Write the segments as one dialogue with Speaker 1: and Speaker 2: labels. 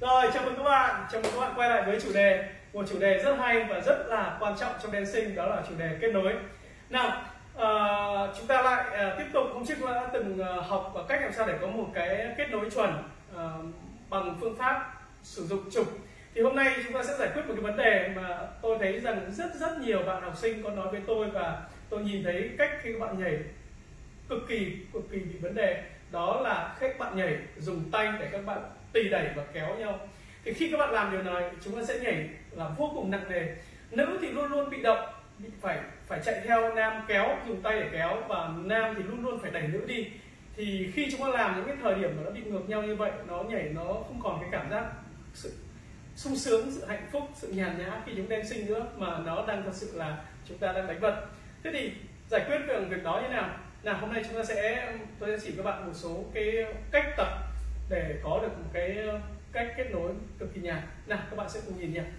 Speaker 1: Rồi, chào mừng các bạn quay lại với một chủ đề rất hay và rất là quan trọng trong dancing, đó là chủ đề kết nối. Nào, chúng ta lại tiếp tục. Hôm trước chúng ta đã từng học cách làm sao để có một cái kết nối chuẩn bằng phương pháp sử dụng trục. Thì hôm nay chúng ta sẽ giải quyết một cái vấn đề mà tôi thấy rằng rất nhiều bạn học sinh có nói với tôi, và tôi nhìn thấy cách khi các bạn nhảy cực kỳ bị vấn đề, đó là các bạn nhảy dùng tay để các bạn tì đẩy và kéo nhau. Thì khi các bạn làm điều này, chúng ta sẽ nhảy là vô cùng nặng nề. Nữ thì luôn luôn bị động, phải chạy theo nam kéo, dùng tay để kéo, và nam thì luôn luôn phải đẩy nữ đi. Thì khi chúng ta làm những cái thời điểm mà nó bị ngược nhau như vậy, nó nhảy nó không còn cái cảm giác sự sung sướng, sự hạnh phúc, sự nhàn nhã khi chúng dancing nữa, mà nó đang thật sự là chúng ta đang đánh vật. Thế thì giải quyết về việc đó như nào? Nào, hôm nay tôi sẽ chỉ các bạn một số cái cách tập để có được một cái cách kết nối cực kỳ nhàn. Nào, các bạn sẽ cùng nhìn nhé.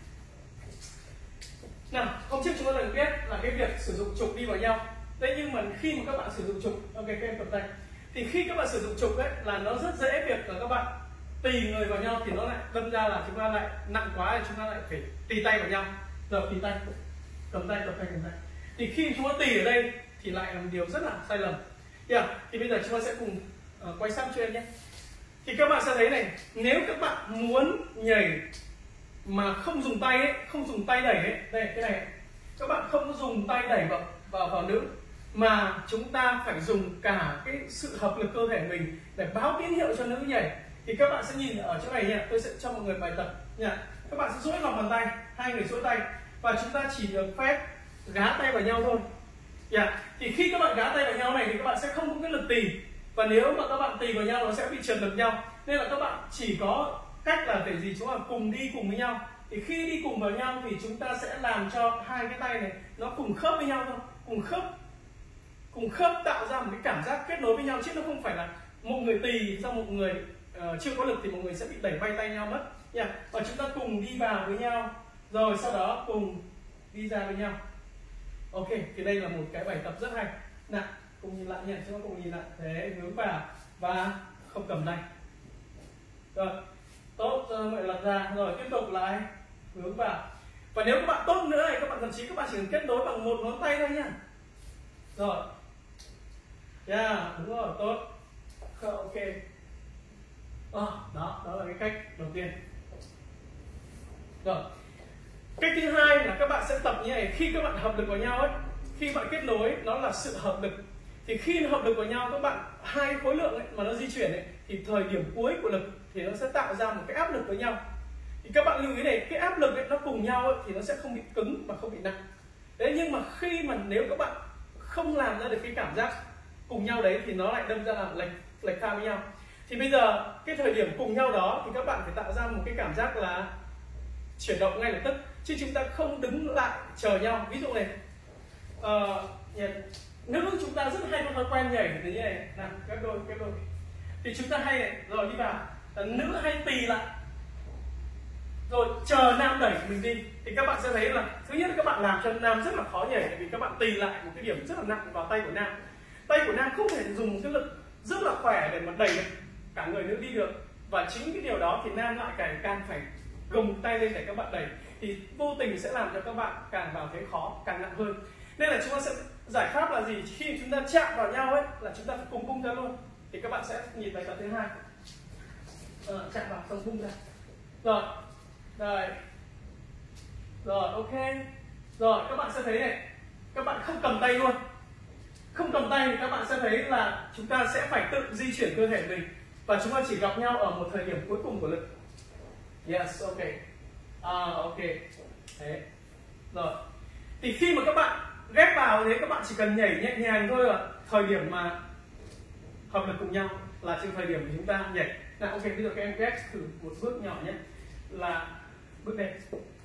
Speaker 1: Nào, hôm trước chúng ta từng biết là cái việc sử dụng trục đi vào nhau. Thế nhưng mà khi mà các bạn sử dụng trục, ok các em tập tay, thì khi các bạn sử dụng trục ấy là nó rất dễ việc là các bạn tì người vào nhau, thì nó lại đâm ra là chúng ta lại nặng quá, thì chúng ta lại phải tì tay vào nhau. Giờ tì tay, cầm tay, cầm tay, cầm tay. Thì khi chúng ta tì ở đây thì lại là một điều rất là sai lầm. Thì bây giờ chúng ta sẽ cùng quay sang cho em nhé. Thì các bạn sẽ thấy này, nếu các bạn muốn nhảy mà không dùng tay ấy, không dùng tay đẩy ấy, đây cái này, các bạn không dùng tay đẩy vào nữ, mà chúng ta phải dùng cả cái sự hợp lực cơ thể mình để báo tín hiệu cho nữ nhảy. Thì các bạn sẽ nhìn ở chỗ này nha, tôi sẽ cho mọi người bài tập nha. Các bạn sẽ duỗi lòng bàn tay, hai người duỗi tay, và chúng ta chỉ được phép gá tay vào nhau thôi. Thì khi các bạn gá tay vào nhau này thì các bạn sẽ không có cái lực tì, và nếu mà các bạn tì vào nhau nó sẽ bị trượt lực nhau. Nên là các bạn chỉ có cách là để gì, chúng ta cùng đi cùng với nhau. Thì khi đi cùng vào nhau thì chúng ta sẽ làm cho hai cái tay này nó cùng khớp với nhau thôi, cùng khớp tạo ra một cái cảm giác kết nối với nhau, chứ nó không phải là một người tì xong một người chưa có lực thì một người sẽ bị đẩy bay tay nhau mất nha. Và chúng ta cùng đi vào với nhau, rồi sau đó cùng đi ra với nhau. Ok, thì đây là một cái bài tập rất hay. Nào, cùng nhìn lại nha, chúng ta cùng nhìn lại. Thế, hướng vào và không cầm tay. Rồi, tốt, vậy lật ra, rồi tiếp tục lại hướng vào. Và nếu các bạn tốt nữa này, các bạn thậm chí các bạn chỉ cần kết nối bằng một ngón tay thôi nha. Rồi, đúng rồi, tốt. Ok. Đó là cái cách đầu tiên. Rồi, cách thứ hai là các bạn sẽ tập như này. Khi các bạn hợp lực vào nhau ấy, khi bạn kết nối nó là sự hợp lực, thì khi hợp lực vào nhau các bạn hai khối lượng ấy mà nó di chuyển ấy, thì thời điểm cuối của lực thì nó sẽ tạo ra một cái áp lực với nhau. Thì các bạn lưu ý này, cái áp lực ấy nó cùng nhau ấy, thì nó sẽ không bị cứng và không bị nặng. Đấy, nhưng mà khi mà nếu các bạn không làm ra được cái cảm giác cùng nhau đấy thì nó lại đâm ra là lệch pha với nhau. Thì bây giờ cái thời điểm cùng nhau đó thì các bạn phải tạo ra một cái cảm giác là chuyển động ngay lập tức, chứ chúng ta không đứng lại chờ nhau. Ví dụ này, nữ chúng ta rất hay có thói quen nhảy như này, nào các đôi, thì chúng ta hay này, rồi đi vào, nữ hay tì lại rồi chờ nam đẩy mình đi. Thì các bạn sẽ thấy là thứ nhất là các bạn làm cho nam rất là khó nhảy, vì các bạn tì lại một cái điểm rất là nặng vào tay của nam. Tay của nam không thể dùng một cái lực rất là khỏe để mà đẩy được cả người nữ đi được, và chính cái điều đó thì nam lại càng phải gồng tay lên để các bạn đẩy, thì vô tình sẽ làm cho các bạn càng vào thế khó, càng nặng hơn. Nên là chúng ta sẽ giải pháp là gì, khi chúng ta chạm vào nhau ấy là chúng ta phải cùng bung ra luôn. Thì các bạn sẽ nhìn bài tập thứ hai, chạm vào xong bung ra. Rồi ok. Rồi các bạn sẽ thấy này, các bạn không cầm tay luôn, không cầm tay thì các bạn sẽ thấy là chúng ta sẽ phải tự di chuyển cơ thể mình, và chúng ta chỉ gặp nhau ở một thời điểm cuối cùng của lực. Yes, ok. Ok. Thế. Rồi. Thì khi mà các bạn ghép vào thế, các bạn chỉ cần nhảy nhẹ nhàng thôi, là thời điểm mà hợp lực cùng nhau là trên thời điểm mà chúng ta nhảy. Nào, ok, bây giờ các em ghép thử một bước nhỏ nhé, là bước này.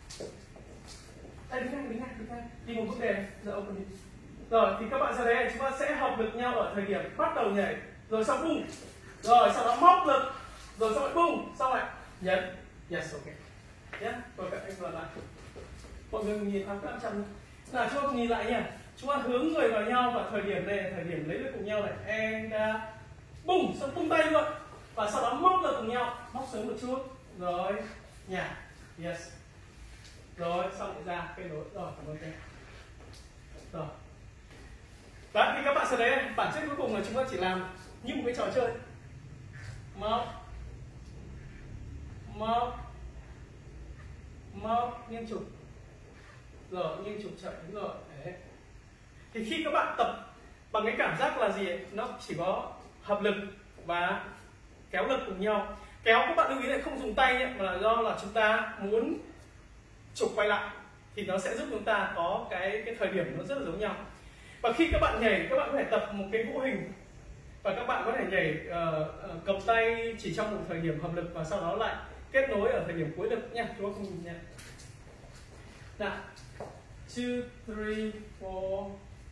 Speaker 1: Đây, đứng ngay, đi một bước này, giờ open đi. Rồi, thì các bạn sẽ thấy chúng ta sẽ hợp lực nhau ở thời điểm bắt đầu nhảy, rồi sau bung, rồi sau đó móc lực, rồi sau lại bung, sau lại nhấn. Yes, ok. Rồi các anh vừa lại. Mọi người nhìn thẳng 500. Nào, chúng ta nhìn lại nha. Chúng ta hướng người vào nhau vào thời điểm này, thời điểm lấy lực cùng nhau này. And bung, xong bung tay luôn. Và sau đó móc lực cùng nhau, móc sớm một chút. rồi nhả, yes, rồi xong lại ra kết nối, rồi cảm ơn em. Rồi đấy, thì các bạn sẽ thấy bản chất cuối cùng là chúng ta chỉ làm như một cái trò chơi móc nghiêng trục, rồi nghiêng trục chạy, đúng rồi. Đấy. Thì khi các bạn tập bằng cái cảm giác là gì ấy, nó chỉ có hợp lực và kéo lực cùng nhau. Kéo các bạn lưu ý là không dùng tay nhé, mà là do là chúng ta muốn trục quay lại thì nó sẽ giúp chúng ta có cái thời điểm nó rất là giống nhau. Và khi các bạn nhảy, các bạn có thể tập một cái ngũ hình và các bạn có thể nhảy cầm tay chỉ trong một thời điểm hợp lực và sau đó lại kết nối ở thời điểm cuối lực nha. Chúng ta không nhìn nha. Nào, 2, 3, 4,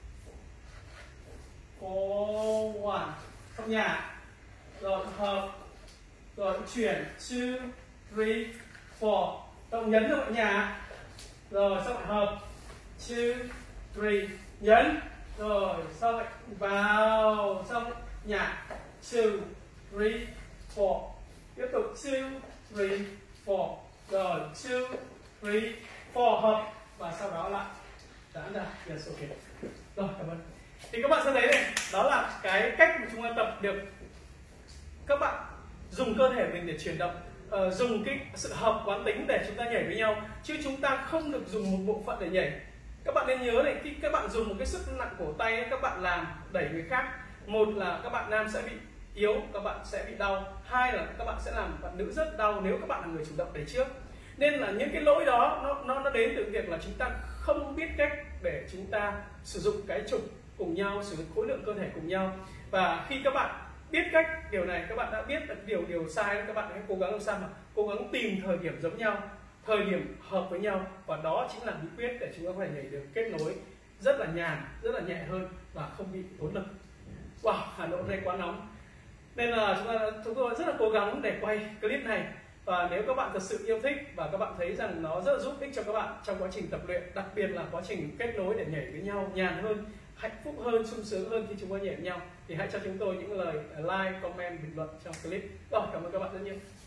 Speaker 1: 4, 1. Xong nhả. Rồi hợp. Rồi chuyển 2, 3, 4. Xong nhấn rồi nhả. Rồi xong lại hợp. 2, 3, nhấn. Rồi xong lại vào, xong nhả. 2, 3, 4. Tiếp tục 2, 3, 4. Rồi 2, 3, 4 hợp và sau đó lại giãn ra. Yes, ok. Rồi cảm ơn. Thì các bạn sẽ thấy này, đó là cái cách mà chúng ta tập được. Các bạn dùng cơ thể mình để chuyển động, dùng cái sự hợp quán tính để chúng ta nhảy với nhau, chứ chúng ta không được dùng một bộ phận để nhảy. Các bạn nên nhớ này, khi các bạn dùng một cái sức nặng cổ tay ấy, các bạn làm đẩy người khác, một là các bạn nam sẽ bị yếu, các bạn sẽ bị đau, hai là các bạn sẽ làm bạn nữ rất đau nếu các bạn là người chủ động đẩy trước. Nên là những cái lỗi đó nó đến từ việc là chúng ta không biết cách để chúng ta sử dụng cái trục cùng nhau, sử dụng khối lượng cơ thể cùng nhau. Và khi các bạn biết cách điều này, các bạn đã biết được điều sai, các bạn hãy cố gắng làm sao mà cố gắng tìm thời điểm giống nhau, thời điểm hợp với nhau, và đó chính là bí quyết để chúng ta có thể nhảy được kết nối rất là nhàn, rất là nhẹ hơn và không bị tốn lực. Wow, Hà Nội này quá nóng, nên là chúng tôi rất là cố gắng để quay clip này. Và nếu các bạn thật sự yêu thích và các bạn thấy rằng nó rất là giúp ích cho các bạn trong quá trình tập luyện, đặc biệt là quá trình kết nối để nhảy với nhau nhàn hơn, hạnh phúc hơn, sung sướng hơn khi chúng ta nhảy với nhau, thì hãy cho chúng tôi những lời like, comment, bình luận trong clip. Rồi, cảm ơn các bạn rất nhiều.